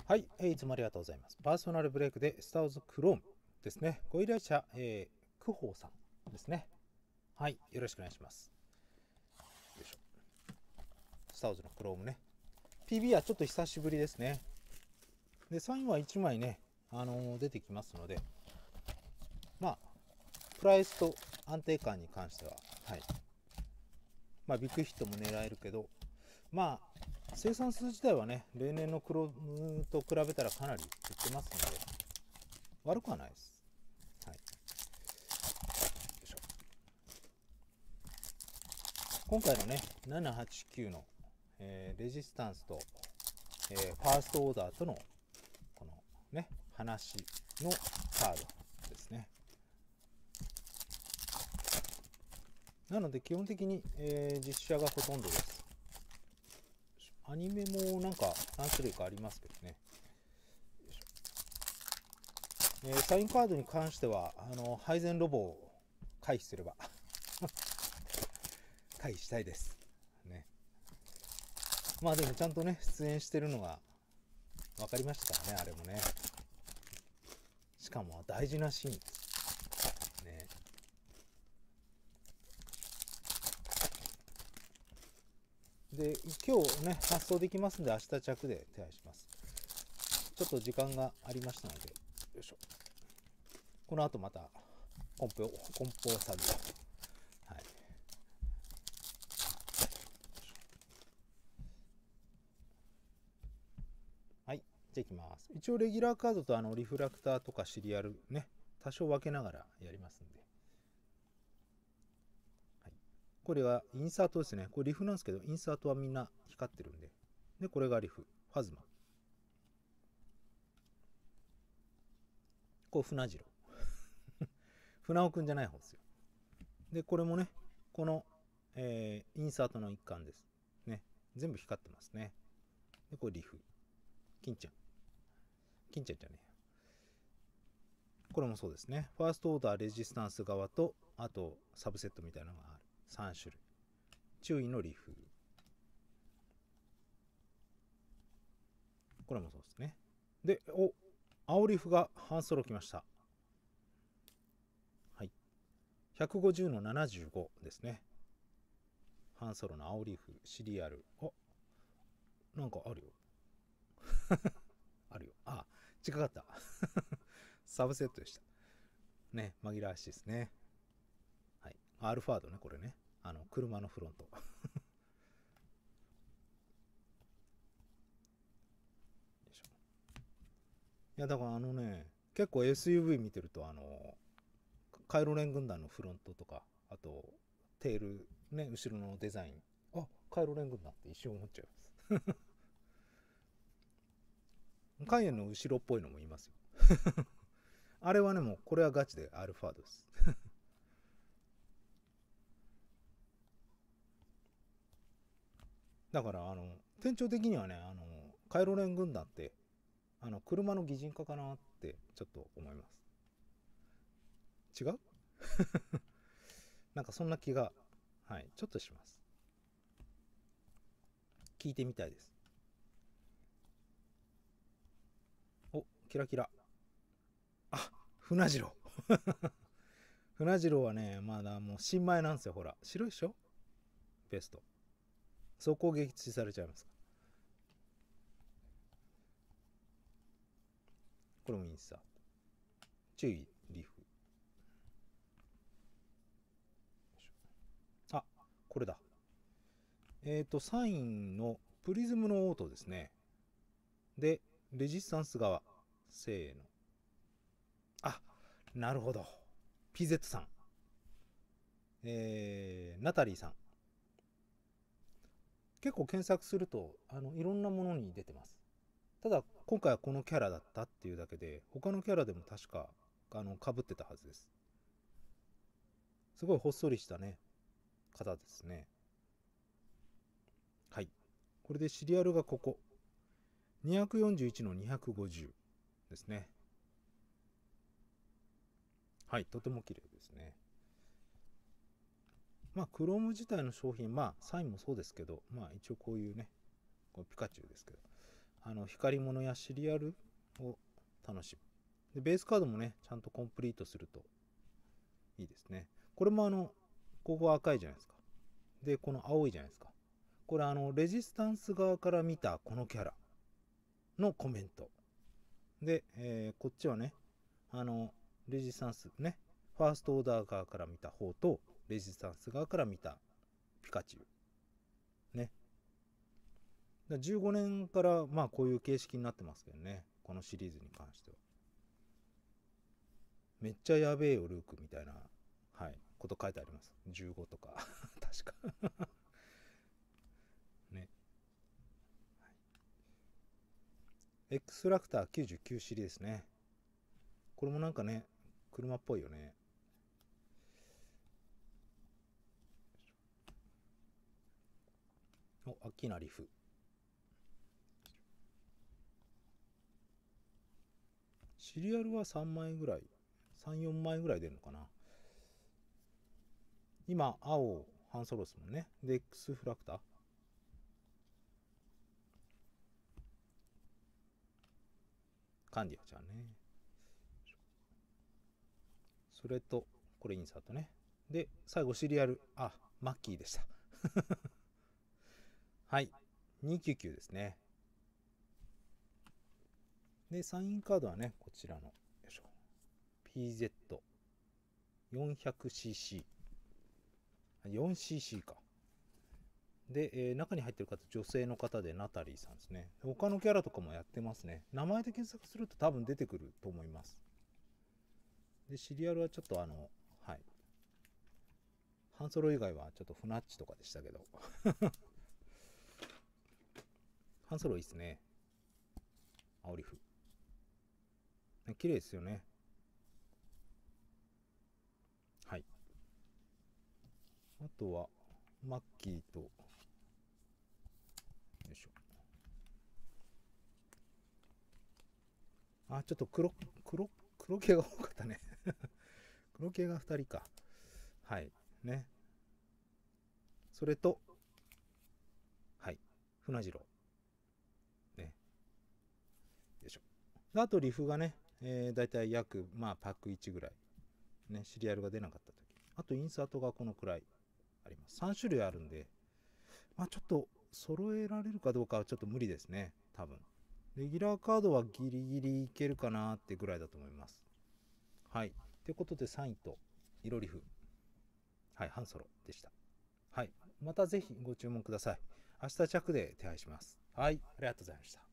はい、いつもありがとうございます。パーソナルブレイクでスター・ウォーズ・クロームですね。ご依頼者、クホーさんですね。はい、よろしくお願いします。よいしょ。スター・ウォーズのクロームね。PB はちょっと久しぶりですね。で、サインは1枚ね、出てきますので、まあ、プライスと安定感に関しては、はい。まあ、ビッグヒットも狙えるけど、まあ、生産数自体はね、例年のクロームと比べたらかなりいってますので、悪くはないです。はい。今回のね、789の、レジスタンスと、ファーストオーダーとのこのね、話のカードですね。なので基本的に、実写がほとんどです。アニメもなんか何種類かありますけどね。サインカードに関しては配膳ロボを回避すれば回避したいですね。まあでもちゃんとね出演してるのが分かりましたからね、あれもね。しかも大事なシーンですね。で今日ね発送できますんで、明日着で手配します。ちょっと時間がありましたので、よいしょ。この後また梱包作業、はい。はい、じゃあいきます。一応レギュラーカードとリフラクターとかシリアルね、多少分けながらやりますんで、はい、これはインサートですね。これリフなんですけど、インサートはみんな光ってるんで、でこれがリフ、ファズマ、これ船次郎船尾くんじゃない方ですよ。でこれもね、この、インサートの一環ですね。全部光ってますね。でこれリフ、金ちゃん、金ちゃんじゃねえ、これもそうですね。ファーストオーダーレジスタンス側と、あとサブセットみたいなのがある3種類。注意のリフ、これもそうですね。で青リフが半ソロ来ました。はい、150の75ですね。半ソロの青リフシリアル、なんかあるよあるよ、違かったサブセットでしたね。紛らわしいですね。はい、アルファードね、これね、車のフロントいやだから結構 SUV 見てるとカイロレン軍団のフロントとか、あとテールね、後ろのデザイン、カイロレン軍団って一瞬思っちゃいますカイエンの後ろっぽいのもいますよあれはね、もうこれはガチでアルファードですだから店長的にはね、カイロレン軍団って車の擬人化かなってちょっと思います。違うなんかそんな気が、はい、ちょっとします。聞いてみたいです。キラキラ、船次郎船次郎はね、まだもう新米なんですよ。ほら白いでしょ、ベスト。そこを撃墜されちゃいますか。これもいいんさ。注意リフ、これだ。サインのプリズムのオートですね。でレジスタンス側、せーの、なるほど。 PZ さん、ナタリーさん、結構検索するといろんなものに出てます。ただ今回はこのキャラだったっていうだけで、他のキャラでも確か被ってたはずです。すごいほっそりしたね方ですね。はい、これでシリアルがここ241の250ですね。はい、とても綺麗ですね。まあクローム自体の商品、まあサインもそうですけど、まあ一応こういうね、これピカチュウですけど、 光り物やシリアルを楽しむ。で、ベースカードもね、ちゃんとコンプリートするといいですね。これもここ赤いじゃないですか。で、この青いじゃないですか。これレジスタンス側から見たこのキャラのコメント。で、こっちはね、レジスタンスね、ファーストオーダー側から見た方と、レジスタンス側から見たピカチュウ。ね。15年からまあこういう形式になってますけどね。このシリーズに関しては。めっちゃやべえよ、ルークみたいな、はい、こと書いてあります。15とか。確か。ね。X ラクター99シリーズですね。これもなんかね、車っぽいよね。お、アッキーナリフ。シリアルは3枚ぐらい、3、4枚ぐらい出るのかな。今、青、ハンソロですもんね。で、X フラクター。カンディアちゃんね。それと、これインサートね。で、最後シリアル。あ、マッキーでした。はい。299ですね。で、サインカードはね、こちらの、よいしょ。PZ400cc。4cc か。で、中に入ってる方、女性の方でナタリーさんですね。他のキャラとかもやってますね。名前で検索すると多分出てくると思います。で、シリアルはちょっとはい。ハンソロ以外はちょっとフナッチとかでしたけど。ハンソロいいっすね。青リフ。綺麗ですよね。はい。あとは、マッキーと、よいしょ。あ、ちょっと黒系が多かったね。黒系が2人か。はい。ね。それと、はい。船次郎。ね。よいしょ。あと、リフがね、だいたい約、まあ、パック1ぐらい。ね、シリアルが出なかった時。あと、インサートがこのくらいあります。3種類あるんで、まあ、ちょっと、揃えられるかどうかはちょっと無理ですね。多分。レギュラーカードはギリギリいけるかなってぐらいだと思います。はい。ということで3位と色リフ、はい、ハンソロでした。はい。またぜひご注文ください。明日着で手配します。はい。ありがとうございました。